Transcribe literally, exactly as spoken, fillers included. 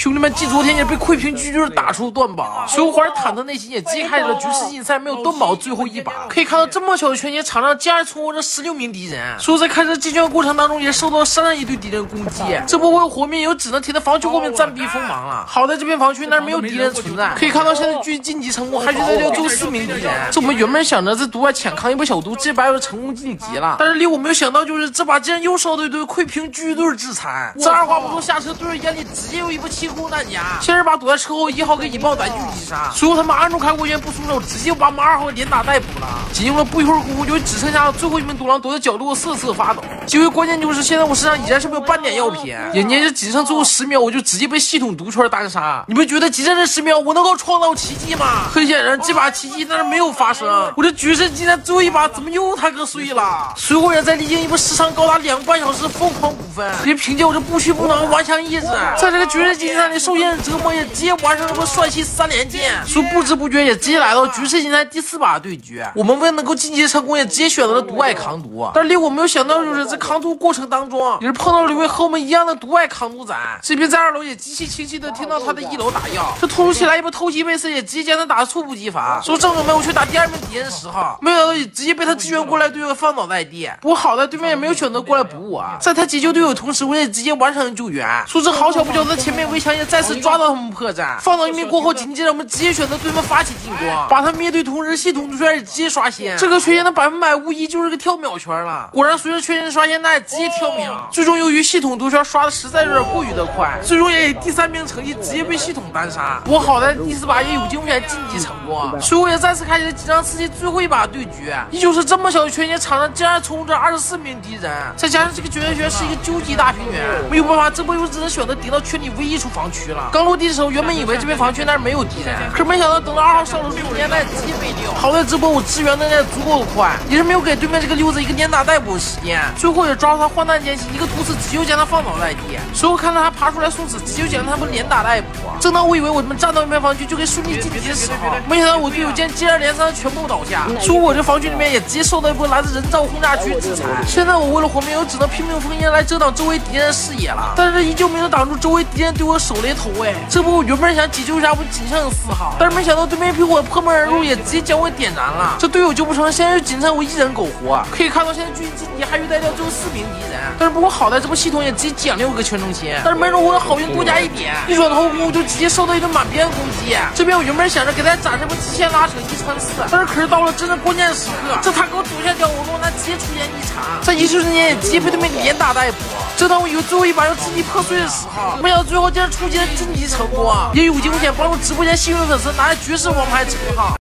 兄弟们，继昨天也被窥屏狙击打出断榜，所以我怀着忐忑内心也击开了局世锦赛没有断榜最后一把。可以看到这么小的圈野，场上竟然存活着十六名敌人，所以在开始竞选过程当中也受到山上一堆敌人攻击。这波为了活命，又只能贴在防区后面暂避锋芒了。好在这片防区那儿没有敌人存在，可以看到现在狙击晋级成功，还是在掉最后四名敌人。这我们原本想着在毒外浅扛一波小毒，这把又成功晋级了。但是离我没有想到就是这把竟然又受到一堆窥屏狙击队制裁。这二话不说下车，对着眼里直接有一波气功弹夹，先是把躲在车后一号给引爆载具击杀，随后他们按住开国员不松手，直接把我们二号连打带补了。仅用了不一会儿功夫，就只剩下最后一名独狼躲在角落瑟瑟发抖。极为关键就是现在我身上已然是没有半点药品，眼见着仅剩最后十秒，我就直接被系统毒圈单杀。你们觉得仅剩这十秒我能够创造奇迹吗？很显然这把奇迹但是没有发生，我这决胜竟然最后一把怎么又他哥碎了？随后也在历经一波时长高达两个半小时疯狂补分，也凭借我这不屈不挠顽强意志，在这个决胜竞赛里受限折磨，也直接完成了波帅气三连剑。所以不知不觉也直接来到决胜竞赛第四把对决。我们为了能够晋级成功，也直接选择了毒外扛毒。但是令我没有想到就是在扛毒过程当中，也是碰到了一位和我们一样的毒外扛毒仔。这边在二楼也极其清晰的听到他在一楼打药，这突如其来一波偷袭被刺，也直接将他打得猝不及防。所以正准备我去打第二名敌人十号，没想到也直接被他支援过来队友放倒在地。不过好在对面也没有选择过来补我，在他急救队友同时，我也直接完成了救援。说是好巧不巧，在前面围墙也再次抓到他们破绽，放倒一名过后，紧接着我们直接选择对面发起进攻，把他灭队同时系统毒圈也直接刷新。这个圈线的百分百无疑就是个跳秒圈了。果然随着圈线刷新，那也直接跳秒。最终由于系统毒圈刷的实在有点过于的快，最终也以第三名成绩直接被系统单杀。我好在第四把也有惊无险晋级成功，所以我也再次开启了紧张刺激最后一把对决。依旧是这么小的圈线，场上竟然存活着二十四名敌人，再加上这个决胜圈是一个究极大平原，没有办法，这波又只能选择顶到圈里唯一处防区了。刚落地的时候，原本以为这边防区那儿没有敌人，可是没想到等到二号上楼之后，连带直接被溜。好在这波我支援的也足够的快，也是没有给对面这个溜子一个连打带补的时间，最后也抓住他换弹间隙，一个突刺直接将他放倒在地。随后看到他爬出来送死，直接将他们连打带补。正当我以为我们站到一边防区就可以顺利晋级的时候，没想到我队友竟然接二连三全部倒下，所以我这防区里面也直接受到一波来自人造轰炸区制裁。现在我为了活命，我只能拼命封印来遮挡周围敌人的视野了，但是依旧没能挡住周围敌人对我手雷投喂。这波我原本想解救一下我仅剩四号，但是没想到对面一批火破门而入，也直接将我点燃了。这队友救不成，现在就仅剩我一人苟活。可以看到现在狙击基地还有带掉最后四名敌人，但是不过好在这波系统也直接减六个全程心，但是没容我的好运多加一点，一转头我就直接受到一顿满编攻击。这边我原本想着给大家展示波极限拉扯一穿四，但是可是到了真正关键时刻，这他给我走下掉我落，那直接出现异常，在一瞬间也直接被对面给连打带补。正当我以为最后一把要支离破碎的时候，没想到最后竟然出击了晋级成功，也有惊险帮助直播间幸运粉丝拿下绝世王牌称号。